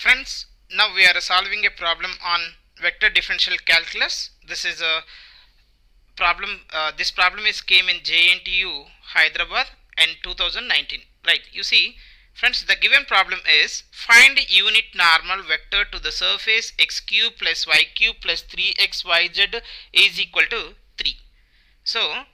Friends, now we are solving a problem on vector differential calculus. This is a problem. This problem is came in JNTU Hyderabad in 2019. Right? You see, friends, the given problem is find unit normal vector to the surface x cube plus y cube plus 3xyz is equal to 3. So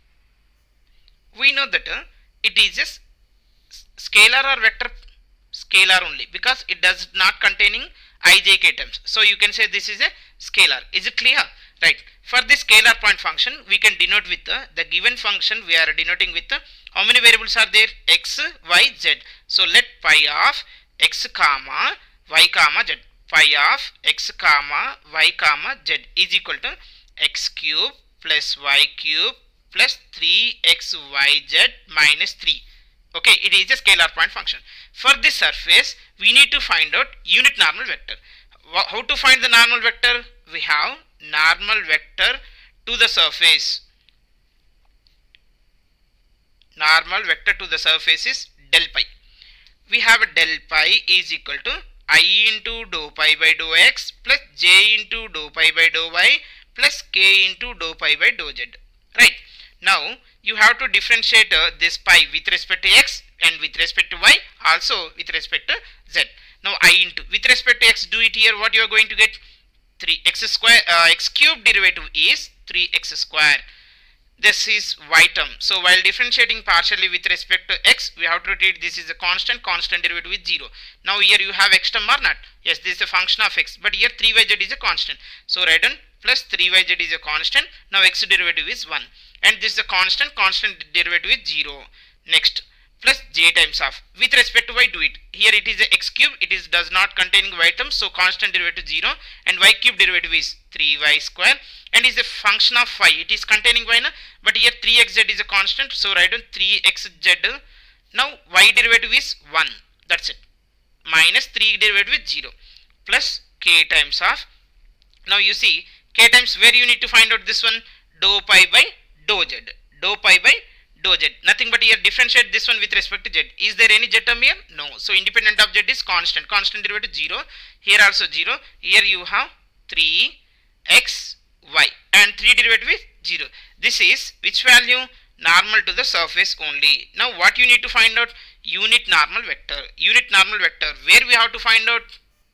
we know that it is a scalar or vector. Scalar only, because it does not containing ijk terms. So you can say this is a scalar. Is it clear? Right. For this scalar point function, we can denote with the given function. We are denoting with how many variables are there? X, y, z. So let pi of x comma y comma z. Pi of x comma y comma z is equal to x cube plus y cube plus 3xyz minus 3. Okay, it is a scalar point function. For this surface, we need to find out unit normal vector. How to find the normal vector? We have normal vector to the surface. Normal vector to the surface is del pi. We have a del pi is equal to I into dou pi by dou x plus j into dou pi by dou y plus k into dou pi by dou z. Right. Now you have to differentiate this pi with respect to x and with respect to y, also with respect to z. Now I into with respect to x, do it here. What you are going to get? 3x square, x cube derivative is 3x square. This is y term. So while differentiating partially with respect to x, we have to treat this is a constant. Constant derivative is 0. Now here you have x term or not? Yes, this is a function of x, but here 3yz is a constant. So write down plus 3yz is a constant. Now x derivative is 1. And this is a constant. Constant derivative is 0. Next, plus j times of with respect to y, do it. Here it is a x cube. It is does not containing y term, so constant derivative 0, and y cube derivative is 3y square, and is a function of y. It is containing y, but here 3xz is a constant, so write down 3xz. Now y derivative is 1. That's it. Minus 3 derivative is 0, plus k times of. Now you see k times, where you need to find out this one, dou pi by dou z. Dou pi by dou z. Nothing but here differentiate this one with respect to z. Is there any z term here? No. So independent of z is constant. Constant derivative 0. Here also 0. Here you have 3x y and 3 derivative is 0. This is which value? Normal to the surface only. Now what you need to find out? Unit normal vector. Unit normal vector. Where we have to find out?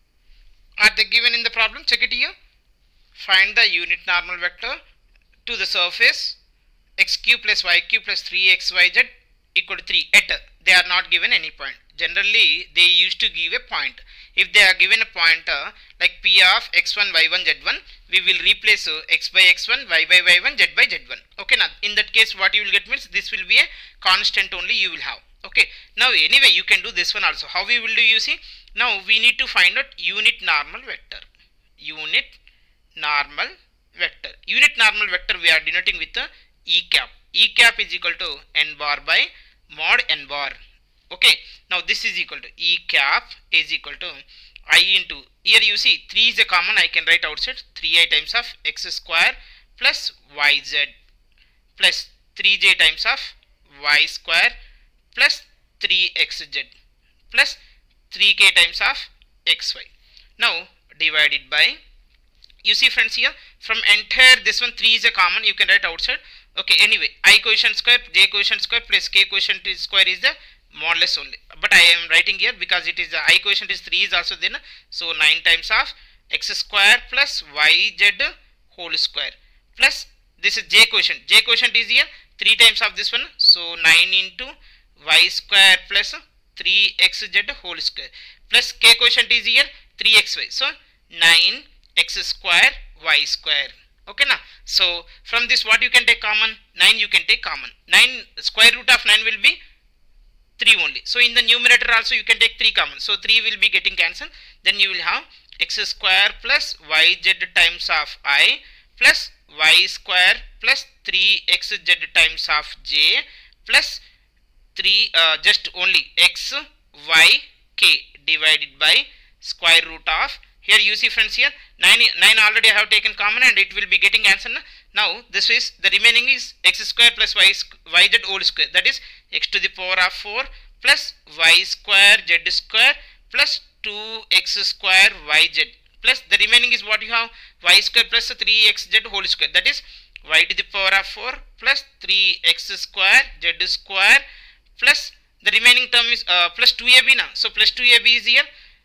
Are they given in the problem? Check it here. Find the unit normal vector to the surface x cube plus y cube plus 3xyz equal to 3. At they are not given any point. Generally they used to give a point. If they are given a pointer like p of x1 y1 z1, we will replace x by x1 y by y1 z by z1. Okay, now in that case what you will get means this will be a constant only you will have. Okay, now anyway you can do this one also. How we will do, you see? Now we need to find out unit normal vector. Unit normal vector. Unit normal vector we are denoting with the E cap. E cap is equal to n bar by mod n bar. Okay. Now this is equal to E cap is equal to I into, here you see 3 is a common, I can write outside 3i times of x square plus yz plus 3j times of y square plus 3xz plus 3k times of xy. Now divided by, you see friends here from entire this one 3 is a common, you can write outside. Okay, anyway, I quotient square, j quotient square plus k quotient square is the modulus only. But I am writing here because it is the I quotient is 3 is also then. So 9 times of x square plus yz whole square plus this is j quotient. J quotient is here 3 times of this one. So 9 into y square plus 3xz whole square plus k quotient is here 3xy. So 9x square y square. Okay, now so from this what you can take common? 9 you can take common. 9 square root of 9 will be 3 only. So in the numerator also you can take 3 common. So 3 will be getting cancelled. Then you will have x square plus yz times of I plus y square plus 3xz times of j plus 3 just only x y k divided by square root of, here you see friends here 9 already I have taken common and it will be getting answer. Now this is the remaining is x square plus yz whole square, that is x to the power of 4 plus y square z square plus 2x square yz plus the remaining is what you have, y square plus 3xz whole square, that is y to the power of 4 plus 3x square z square plus the remaining term is plus 2ab now. So plus 2ab is here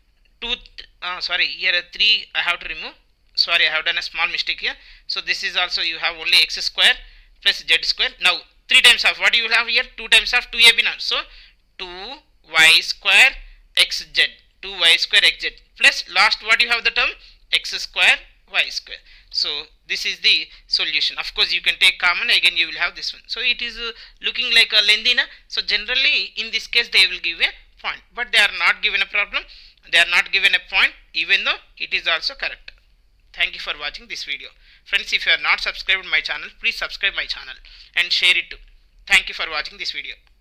3 I have to remove. Sorry, I have done a small mistake here. So this is also you have only x square plus z square. Now 3 times of what you will have here, 2 times of 2ab now. So 2y square xz, 2y square xz plus last what you have the term x square y square. So this is the solution. Of course you can take common, again you will have this one. So it is looking like a lengthy na? So generally in this case they will give a point, but they are not given a problem, they are not given a point even though it is also correct. Thank you for watching this video. Friends, if you are not subscribed my channel, please subscribe my channel and share it too. Thank you for watching this video.